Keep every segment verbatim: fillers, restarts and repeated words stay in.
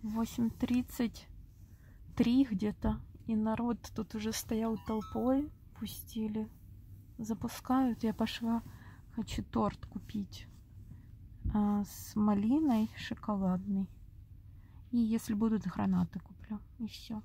восемь тридцать три где-то. И народ тут уже стоял толпой. Пустили. Запускают. Я пошла. Хочу торт купить. А, с малиной шоколадный. И если будут гранаты, куплю. И все.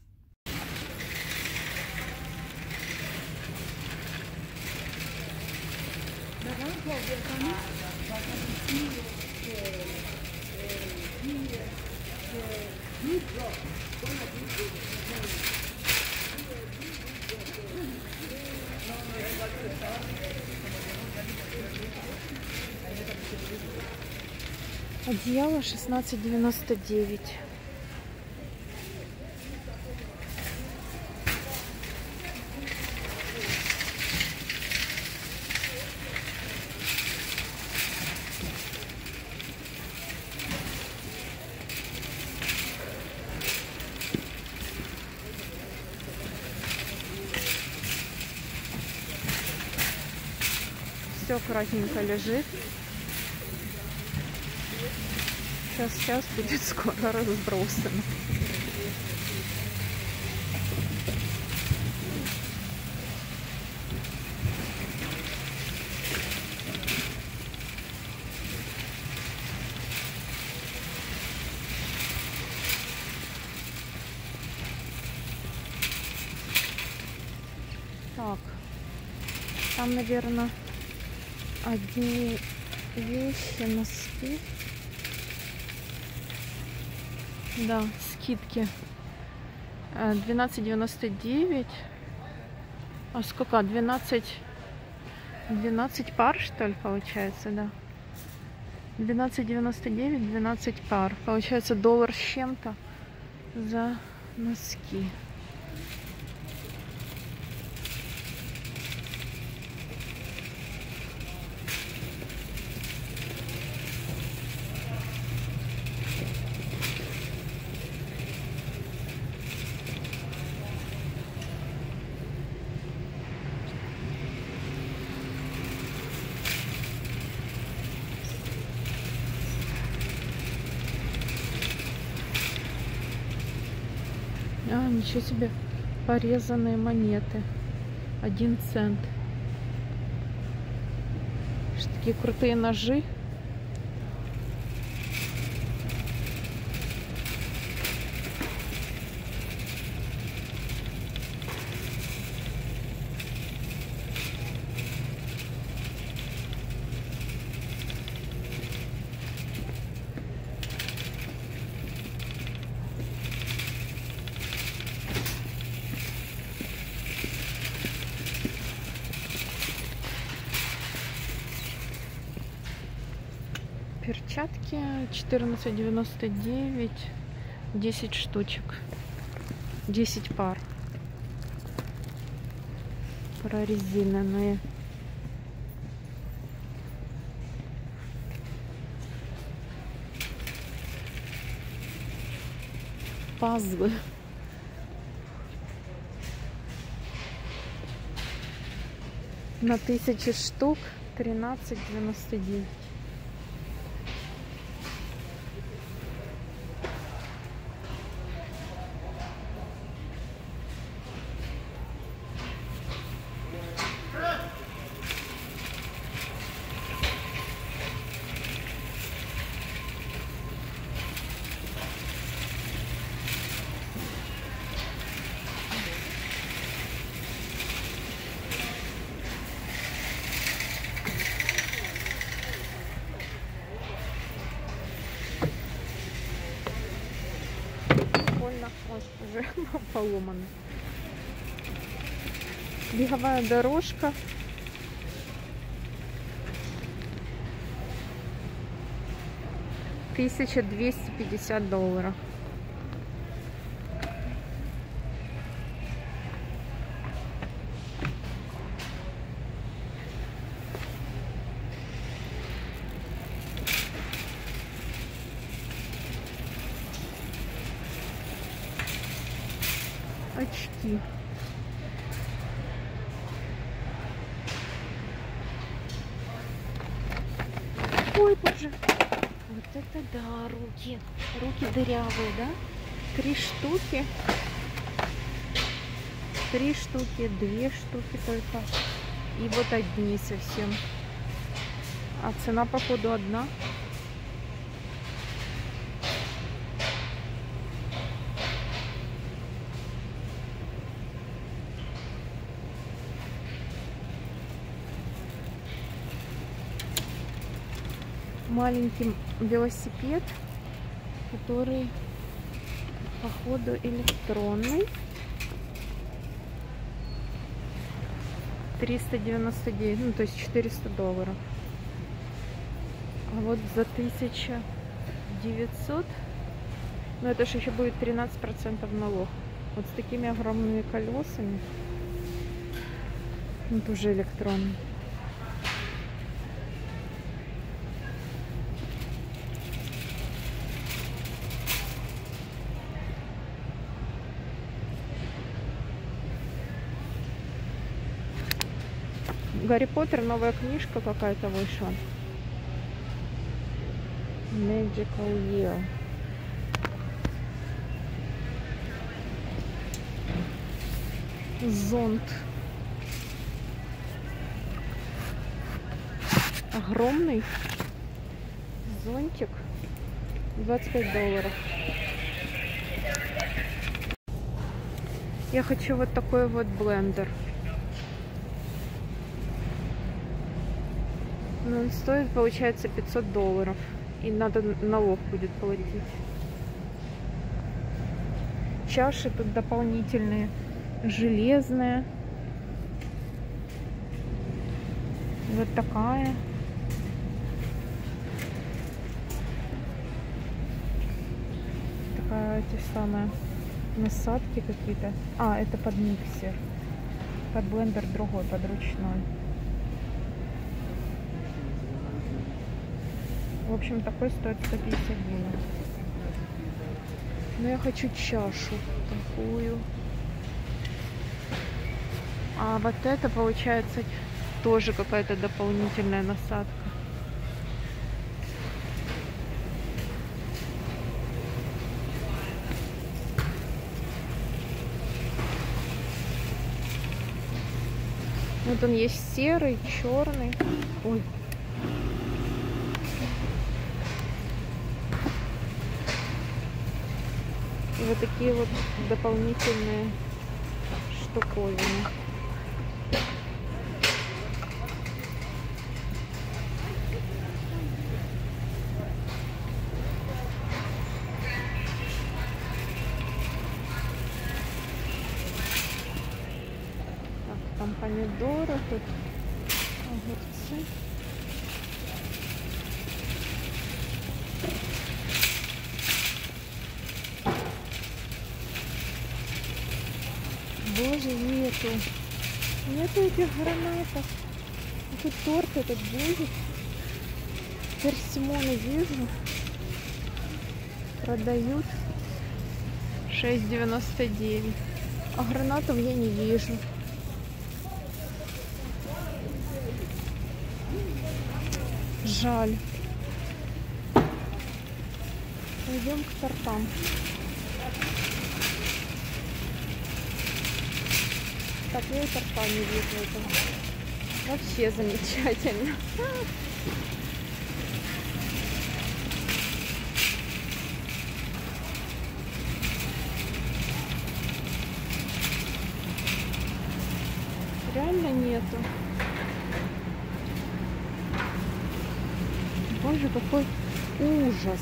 Одеяло шестнадцать девяносто девять. Все аккуратненько лежит. Сейчас, сейчас будет скоро разбросано. Так, там, наверное, одни вещи, носки. Да, скидки. двенадцать девяносто девять. А сколько? двенадцать, двенадцать пар, что ли, получается, да? двенадцать девяносто девять, двенадцать пар. Получается доллар с чем-то за носки. А, ничего себе, порезанные монеты. Один цент. Что, такие крутые ножи. Перчатки четырнадцать девяносто девять, десять штучек, десять пар, прорезиненные. Пазлы. На тысячу штук тринадцать девяносто девять. Ой, уже поломана. Беговая дорожка. тысяча двести пятьдесят долларов. Очки. Ой, боже. Вот это это да, руки. Руки дырявые, да? Три штуки. Три штуки, две штуки только. И вот одни совсем. А цена, походу, одна. Маленький велосипед, который, походу, электронный. триста девяносто девять, ну то есть четыреста долларов. А вот за тысячу девятьсот, ну это же еще будет тринадцать процентов налог. Вот с такими огромными колесами. Он тоже электронный. Гарри Поттер, новая книжка какая-то вышла. Magical Year. Зонт. Огромный зонтик. двадцать пять долларов. Я хочу вот такой вот блендер. Но он стоит, получается, пятьсот долларов. И надо налог будет платить. Чаши тут дополнительные. Железная. Вот такая. Такая, те самые насадки какие-то. А, это под миксер. Под блендер другой, под ручной. В общем, такой стоит сто пятьдесят долларов. Но я хочу чашу такую. А вот это, получается, тоже какая-то дополнительная насадка. Вот он есть серый, черный. Ой. И вот такие вот дополнительные штуковины. Так, там помидоры, тут огурцы. Боже, нету. Нету этих гранатов. А тут торт этот будет. Персимоны вижу. Продают. шесть девяносто девять. А гранатов я не вижу. Жаль. Пойдем к тортам. Так, я и торта не вижу этого. Вообще замечательно. Реально нету. Боже, какой ужас.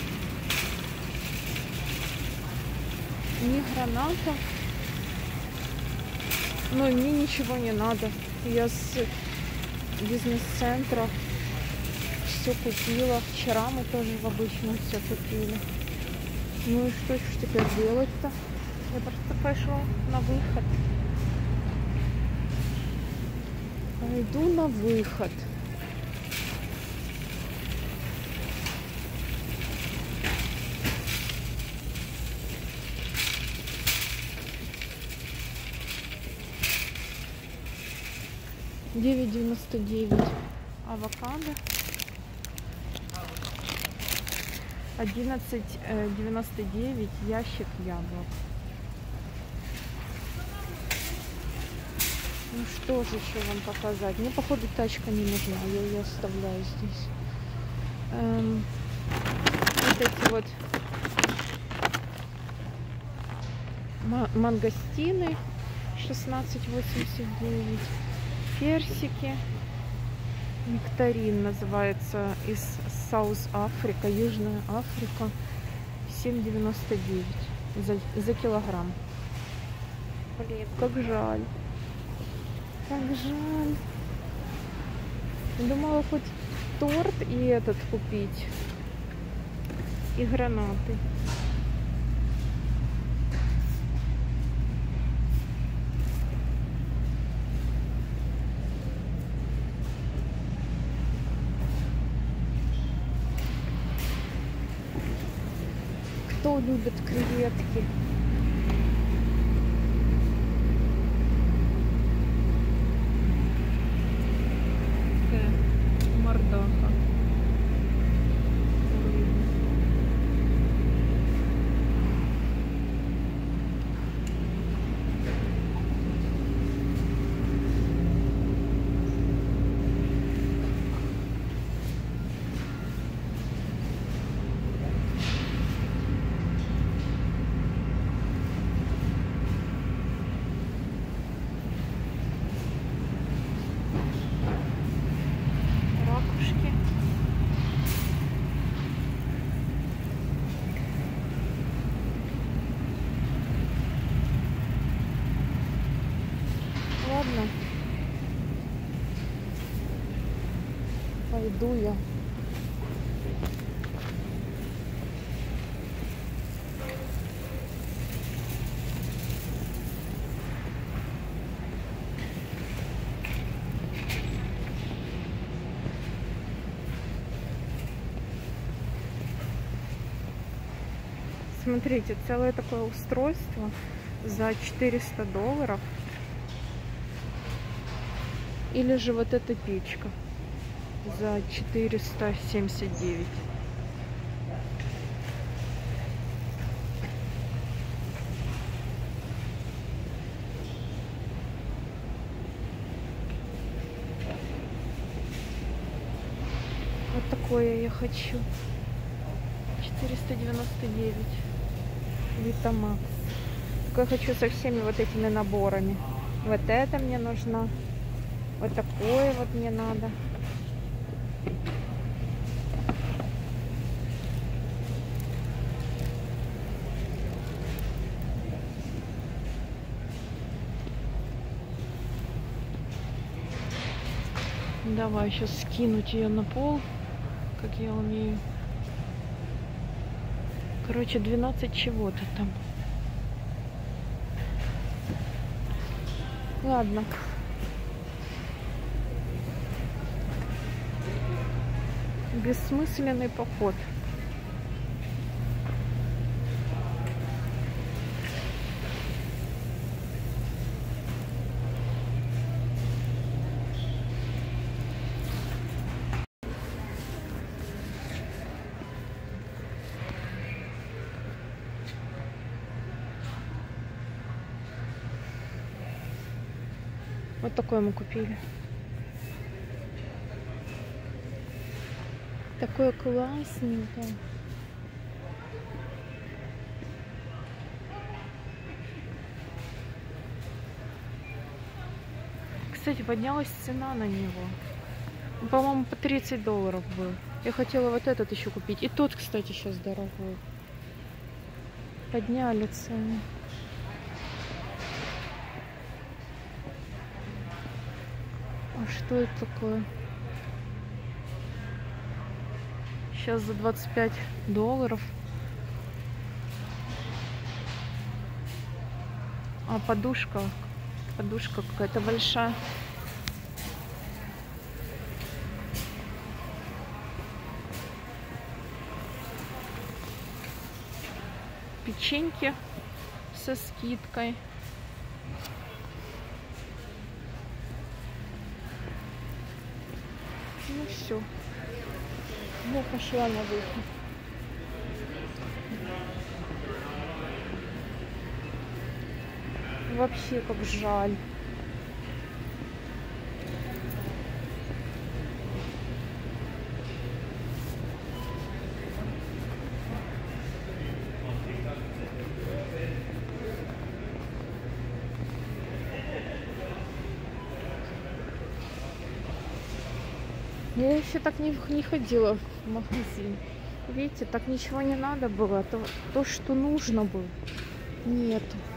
Ни гранатов. Но мне ничего не надо. Я с бизнес-центра все купила. Вчера мы тоже в обычном все купили. Ну и что ж теперь делать-то? Я просто пошла на выход. Пойду на выход. девять девяносто девять авокадо. одиннадцать девяносто девять ящик яблок. Ну что же еще вам показать? Мне, походу, тачка не нужна, я ее оставляю здесь. Эм, вот эти вот мангостины шестнадцать восемьдесят девять, персики, нектарин называется, из Саус Африка, Южная Африка, семь девяносто девять за, за килограмм. Блин, как жаль, как жаль. Думала хоть торт и этот купить, и гранаты. Кто любит креветки? Мордаха. Ладно, пойду я. Смотрите, целое такое устройство за четыреста долларов. Или же вот эта печка за четыреста семьдесят девять. Вот такое я хочу. четыреста девяносто девять. Витамакс. Только я хочу со всеми вот этими наборами. Вот это мне нужно. Вот такое вот мне надо. Давай сейчас скинуть ее на пол, как я умею. Короче, двенадцать чего-то там. Ладно. Бессмысленный поход. Вот такое мы купили. Такое классненькое. Кстати, поднялась цена на него. По-моему, по тридцать долларов был. Я хотела вот этот еще купить. И тот, кстати, сейчас дорогой. Подняли цену. А что это такое? Сейчас за двадцать пять долларов. А подушка. Подушка какая-то большая. Печеньки со скидкой. Ну все. Я пошла на выход. Вообще как жаль. Я еще так не, не ходила в магазин. Видите, так ничего не надо было. То, то что нужно было, нету.